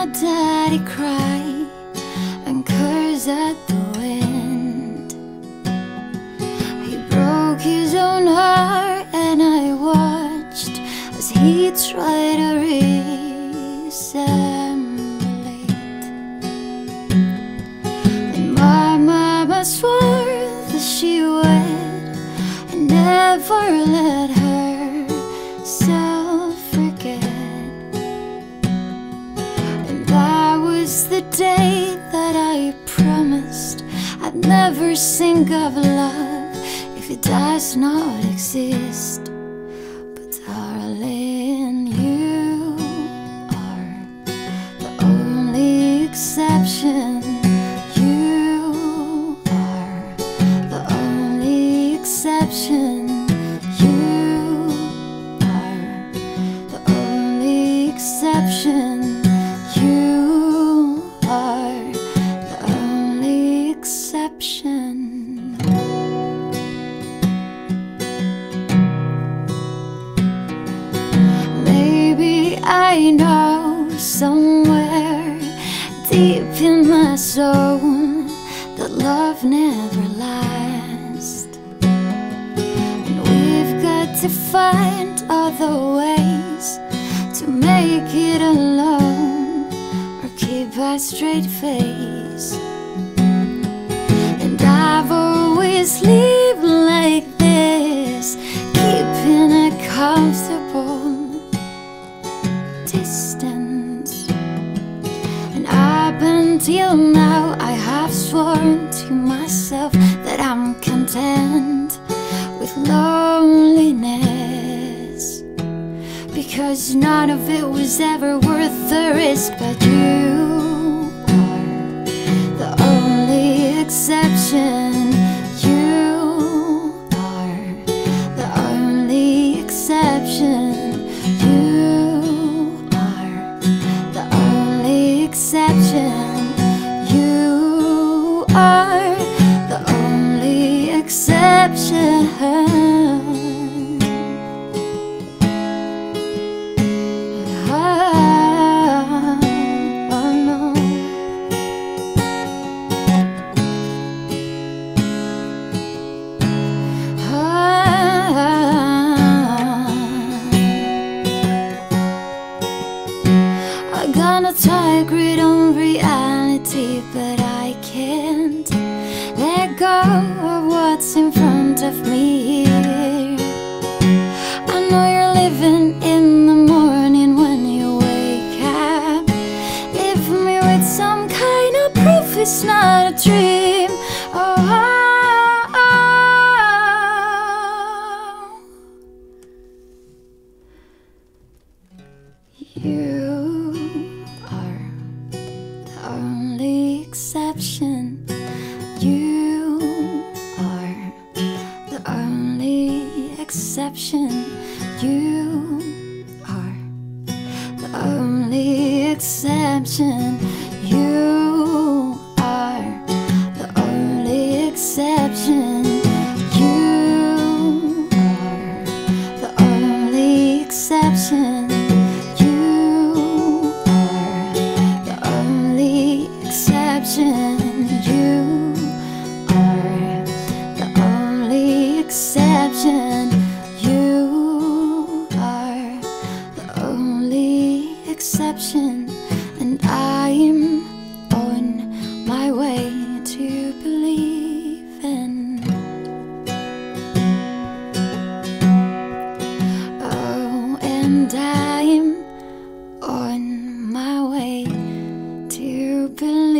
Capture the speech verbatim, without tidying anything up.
my daddy cry and curse at the wind. He broke his own heart and I watched as he tried to reassemble it. And my mama swore that she would never let herself forget. And that was the day that I promised I'd never sink of love if it does not exist. But darling, you are the only exception. You are the only exception. You are the only exception. You are the only exception. Maybe I know somewhere deep in my soul that love never lasts, and we've got to find other ways to make it alone or keep a straight face. And I've always lived like this, keeping a comfortable distance. And up until now I have sworn to myself that I'm content with loneliness, because none of it was ever worth the risk. But you are the only exception. You are the only exception. You are the only exception. You are the only exception. I got a tight grip on reality, but I can't let go of what's in front of me here. I know you're living in the morning when you wake up. Leave me with some kind of proof it's not a dream. Oh, oh, oh. You only exception. You are the only exception. You are the only exception. You are the only exception. You are the only exception. You are the only exception. You are the only exception. And I'm on my way to believe in. Oh, and I'm on my way to believe.